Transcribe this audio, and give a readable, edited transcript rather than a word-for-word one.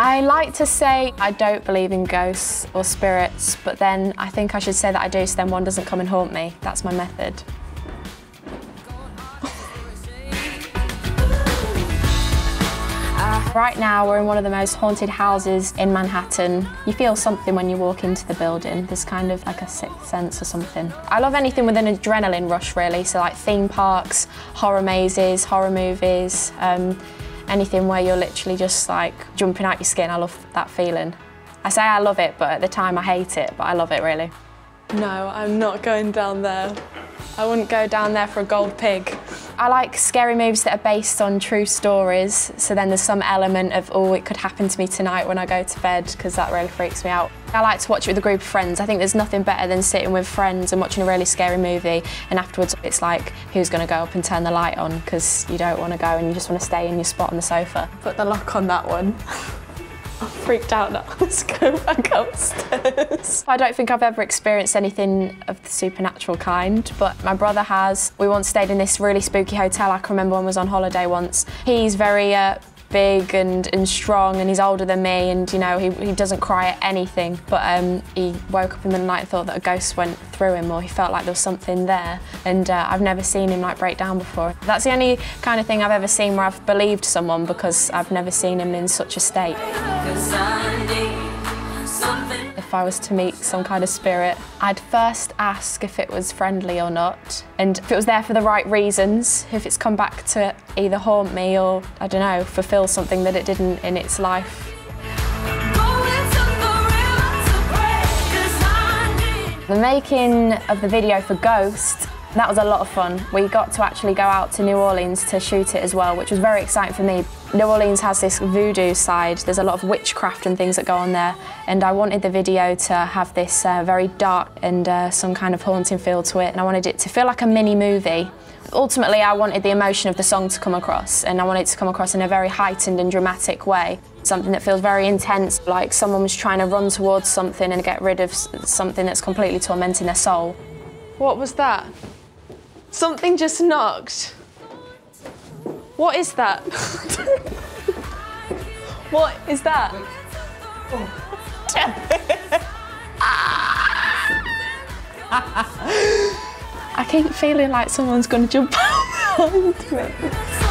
I like to say I don't believe in ghosts or spirits, but then I think I should say that I do, so then one doesn't come and haunt me. That's my method. Right now we're in one of the most haunted houses in Manhattan. You feel something when you walk into the building. There's kind of like a sixth sense or something. I love anything with an adrenaline rush really, so like theme parks, horror mazes, horror movies, anything where you're literally just like jumping out your skin. I love that feeling. I say I love it, but at the time I hate it, but I love it really. No, I'm not going down there. I wouldn't go down there for a gold pig. I like scary movies that are based on true stories, so then there's some element of, oh, it could happen to me tonight when I go to bed, because that really freaks me out. I like to watch it with a group of friends. I think there's nothing better than sitting with friends and watching a really scary movie, and afterwards it's like, who's going to go up and turn the light on, because you don't want to go and you just want to stay in your spot on the sofa. Put the lock on that one. I'm freaked out now. Let's go back upstairs. I don't think I've ever experienced anything of the supernatural kind, but my brother has. We once stayed in this really spooky hotel. I can remember when I was on holiday once. He's very big and strong, and he's older than me, and you know, he doesn't cry at anything, but he woke up in the night and thought that a ghost went through him, or he felt like there was something there, and I've never seen him like break down before. That's the only kind of thing I've ever seen where I've believed someone, because I've never seen him in such a state. If I was to meet some kind of spirit, I'd first ask if it was friendly or not, and if it was there for the right reasons, if it's come back to either haunt me or, I don't know, fulfill something that it didn't in its life. The making of the video for Ghost, that was a lot of fun. We got to actually go out to New Orleans to shoot it as well, which was very exciting for me. New Orleans has this voodoo side. There's a lot of witchcraft and things that go on there, and I wanted the video to have this very dark and some kind of haunting feel to it, and I wanted it to feel like a mini movie. Ultimately, I wanted the emotion of the song to come across, and I wanted it to come across in a very heightened and dramatic way. Something that feels very intense, like someone was trying to run towards something and get rid of something that's completely tormenting their soul. What was that? Something just knocked. What is that? What is that? I keep feeling like someone's going to jump behind me.